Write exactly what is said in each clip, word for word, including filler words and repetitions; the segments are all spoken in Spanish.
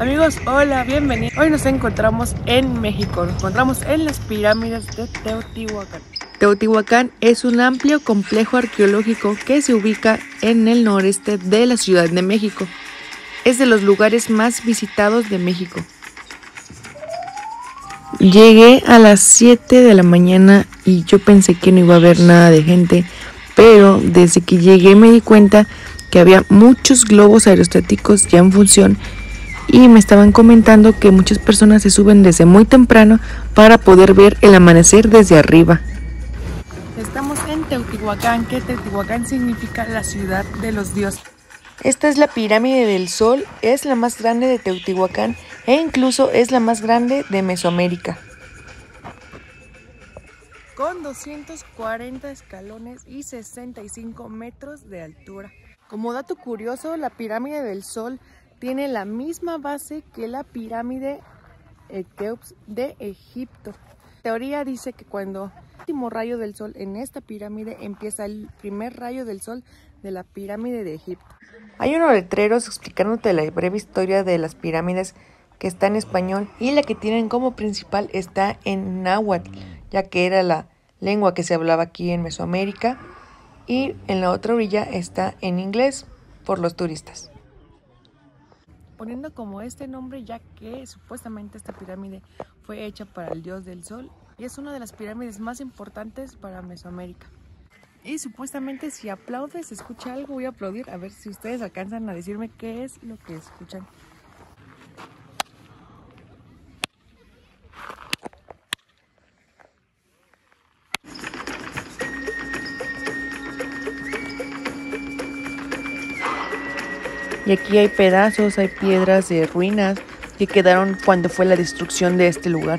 Amigos, hola, bienvenidos. Hoy nos encontramos en México, nos encontramos en las pirámides de Teotihuacán. Teotihuacán es un amplio complejo arqueológico que se ubica en el noreste de la Ciudad de México. Es de los lugares más visitados de México. Llegué a las siete de la mañana y yo pensé que no iba a haber nada de gente, pero desde que llegué me di cuenta que había muchos globos aerostáticos ya en función y me estaban comentando que muchas personas se suben desde muy temprano para poder ver el amanecer desde arriba. Estamos en Teotihuacán, que Teotihuacán significa la ciudad de los dioses. Esta es la pirámide del Sol, es la más grande de Teotihuacán e incluso es la más grande de Mesoamérica. Con doscientos cuarenta escalones y sesenta y cinco metros de altura. Como dato curioso, la pirámide del Sol tiene la misma base que la pirámide de Keops de Egipto. La teoría dice que cuando el último rayo del sol en esta pirámide empieza el primer rayo del sol de la pirámide de Egipto. Hay unos letreros explicándote la breve historia de las pirámides que está en español y la que tienen como principal está en náhuatl, ya que era la lengua que se hablaba aquí en Mesoamérica, y en la otra orilla está en inglés por los turistas. Poniendo como este nombre ya que supuestamente esta pirámide fue hecha para el dios del sol y es una de las pirámides más importantes para Mesoamérica. Y supuestamente si aplaudes, se escucha algo, voy a aplaudir a ver si ustedes alcanzan a decirme qué es lo que escuchan. Y aquí hay pedazos, hay piedras de ruinas que quedaron cuando fue la destrucción de este lugar.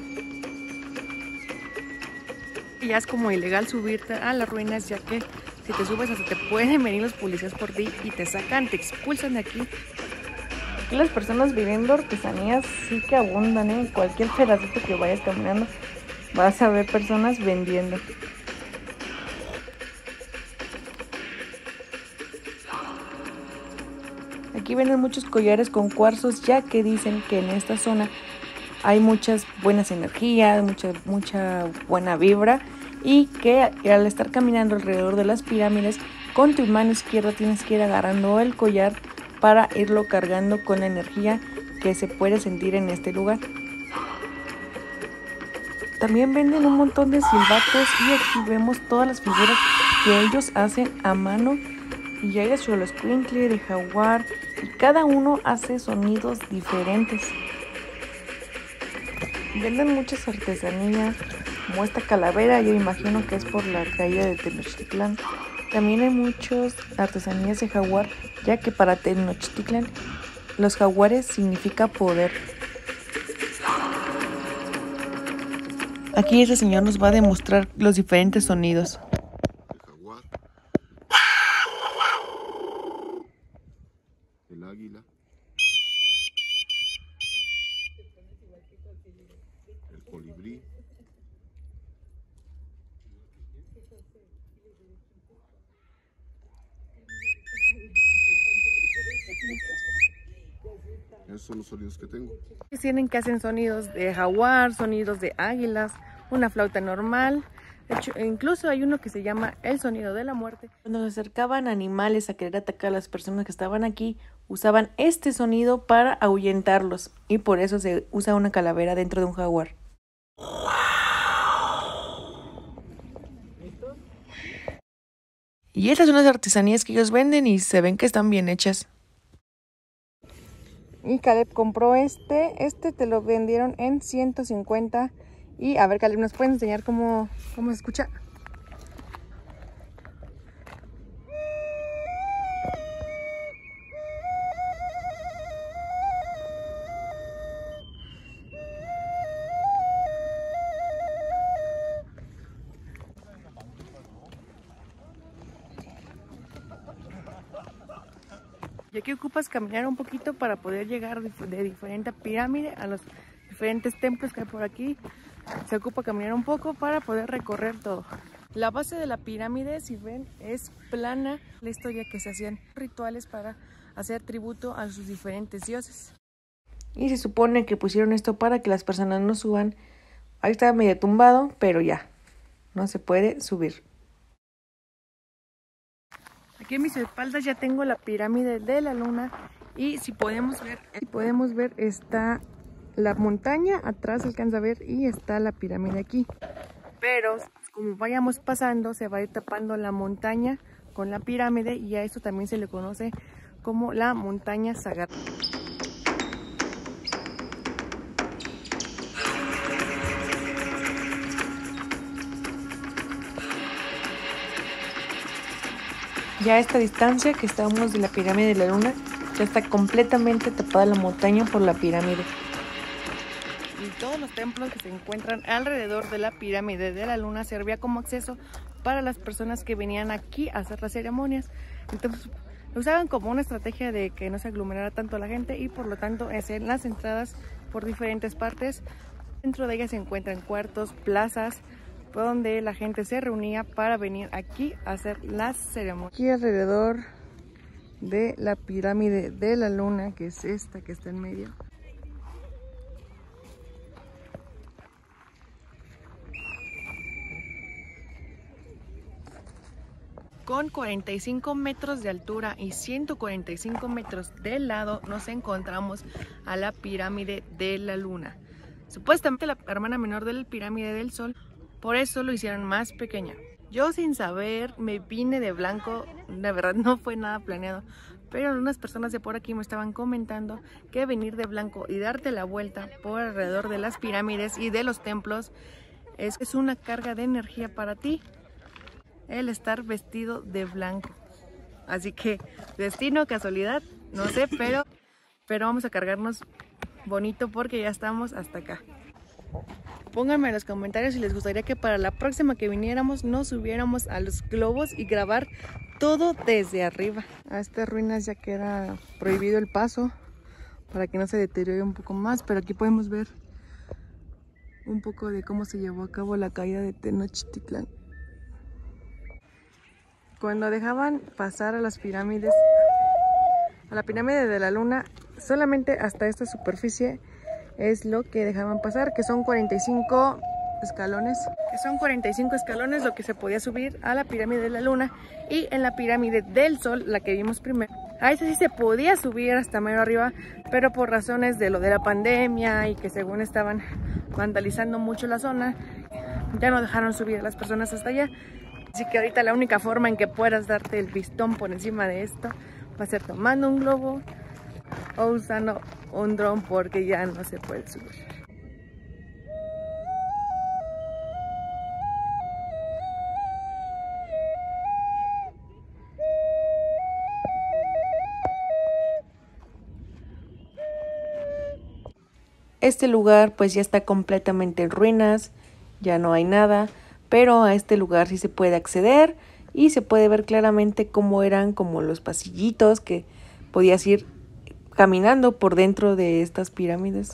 Y ya es como ilegal subirte a las ruinas, ya que si te subes hasta te pueden venir los policías por ti y te sacan, te expulsan de aquí. Aquí las personas viviendo artesanías sí que abundan, ¿eh? En cualquier pedacito que vayas caminando vas a ver personas vendiendo. Aquí venden muchos collares con cuarzos, ya que dicen que en esta zona hay muchas buenas energías, mucha, mucha buena vibra, y que al estar caminando alrededor de las pirámides, con tu mano izquierda tienes que ir agarrando el collar para irlo cargando con la energía que se puede sentir en este lugar. También venden un montón de silbatos y aquí vemos todas las figuras que ellos hacen a mano. Y hay de Xoloescuintle, de jaguar, y cada uno hace sonidos diferentes. Venden muchas artesanías, como esta calavera, yo imagino que es por la caída de Tenochtitlán. También hay muchas artesanías de jaguar, ya que para Tenochtitlán los jaguares significa poder. Aquí este señor nos va a demostrar los diferentes sonidos. El águila, el colibrí, esos son los sonidos que tengo. Tienen que hacen sonidos de jaguar, sonidos de águilas, una flauta normal. De hecho, incluso hay uno que se llama el sonido de la muerte. Cuando se acercaban animales a querer atacar a las personas que estaban aquí, usaban este sonido para ahuyentarlos. Y por eso se usa una calavera dentro de un jaguar. Y estas son las artesanías que ellos venden y se ven que están bien hechas. Y Caleb compró este. Este te lo vendieron en ciento cincuenta. Y a ver, Caleb, ¿nos puedes enseñar cómo, cómo se escucha? Y aquí ocupas caminar un poquito para poder llegar de diferente pirámide a los diferentes templos que hay por aquí. Se ocupa caminar un poco para poder recorrer todo. La base de la pirámide, si ven, es plana. La historia que se hacían rituales para hacer tributo a sus diferentes dioses. Y se supone que pusieron esto para que las personas no suban. Ahí está medio tumbado, pero ya, no se puede subir. Aquí en mis espaldas ya tengo la pirámide de la luna. Y si podemos ver, si podemos ver está la montaña, atrás se alcanza a ver, y está la pirámide aquí. Pero como vayamos pasando, se va a ir tapando la montaña con la pirámide, y a esto también se le conoce como la montaña sagrada. Ya a esta distancia que estamos de la pirámide de la luna, ya está completamente tapada la montaña por la pirámide. Y todos los templos que se encuentran alrededor de la pirámide de la luna servía como acceso para las personas que venían aquí a hacer las ceremonias. Entonces lo usaban como una estrategia de que no se aglomerara tanto la gente, y por lo tanto hacían las entradas por diferentes partes. Dentro de ellas se encuentran cuartos, plazas, donde la gente se reunía para venir aquí a hacer las ceremonias. Aquí alrededor de la pirámide de la luna, que es esta que está en medio, con cuarenta y cinco metros de altura y ciento cuarenta y cinco metros de lado, nos encontramos a la pirámide de la luna. Supuestamente la hermana menor de la pirámide del sol, por eso lo hicieron más pequeña. Yo, sin saber, me vine de blanco, la verdad no fue nada planeado, pero unas personas de por aquí me estaban comentando que venir de blanco y darte la vuelta por alrededor de las pirámides y de los templos es, es una carga de energía para ti, el estar vestido de blanco. Así que, destino, casualidad, no sé, pero, pero vamos a cargarnos bonito porque ya estamos hasta acá. Pónganme en los comentarios si les gustaría que para la próxima que viniéramos nos subiéramos a los globos y grabar todo desde arriba. A estas ruinas ya queda prohibido el paso para que no se deteriore un poco más, pero aquí podemos ver un poco de cómo se llevó a cabo la caída de Tenochtitlán. Cuando dejaban pasar a las pirámides, a la pirámide de la luna, solamente hasta esta superficie es lo que dejaban pasar, que son cuarenta y cinco escalones, que son cuarenta y cinco escalones lo que se podía subir a la pirámide de la luna. Y en la pirámide del sol, la que vimos primero, a esa sí se podía subir hasta mero arriba, pero por razones de lo de la pandemia y que según estaban vandalizando mucho la zona, ya no dejaron subir a las personas hasta allá. Así que ahorita la única forma en que puedas darte el pistón por encima de esto va a ser tomando un globo o usando un dron, porque ya no se puede subir. Este lugar pues ya está completamente en ruinas, ya no hay nada, pero a este lugar sí se puede acceder y se puede ver claramente cómo eran como los pasillitos que podías ir caminando por dentro de estas pirámides.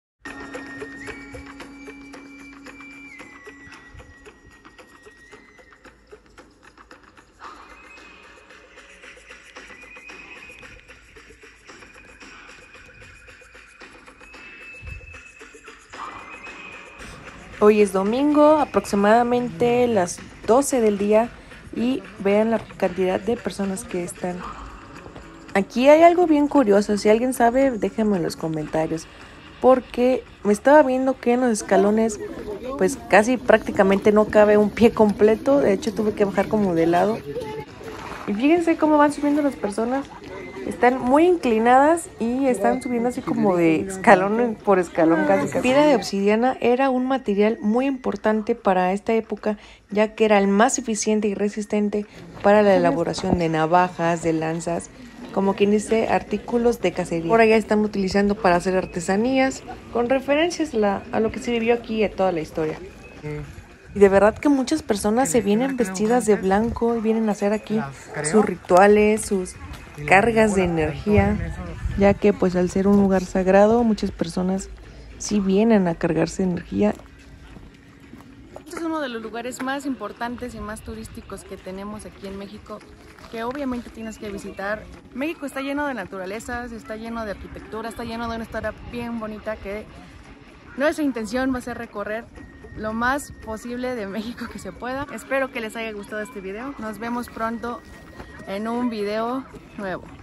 Hoy es domingo, aproximadamente las doce del día, y vean la cantidad de personas que están. Aquí hay algo bien curioso, si alguien sabe, déjenme en los comentarios, porque me estaba viendo que en los escalones pues casi prácticamente no cabe un pie completo. De hecho tuve que bajar como de lado, y fíjense cómo van subiendo las personas. Están muy inclinadas y están subiendo así como de escalón por escalón casi. La piedra de obsidiana era un material muy importante para esta época, ya que era el más eficiente y resistente para la elaboración de navajas, de lanzas, como quien dice, artículos de cacería. Ahora ya están utilizando para hacer artesanías, con referencias la, a lo que se vivió aquí y a toda la historia. Y de verdad que muchas personas se vienen vestidas de blanco y vienen a hacer aquí sus rituales, sus cargas de energía, ya que pues al ser un lugar sagrado muchas personas sí vienen a cargarse de energía. Este es uno de los lugares más importantes y más turísticos que tenemos aquí en México, que obviamente tienes que visitar. México está lleno de naturaleza, está lleno de arquitectura, está lleno de una historia bien bonita que nuestra intención va a ser recorrer lo más posible de México que se pueda. Espero que les haya gustado este video. Nos vemos pronto en un video nuevo.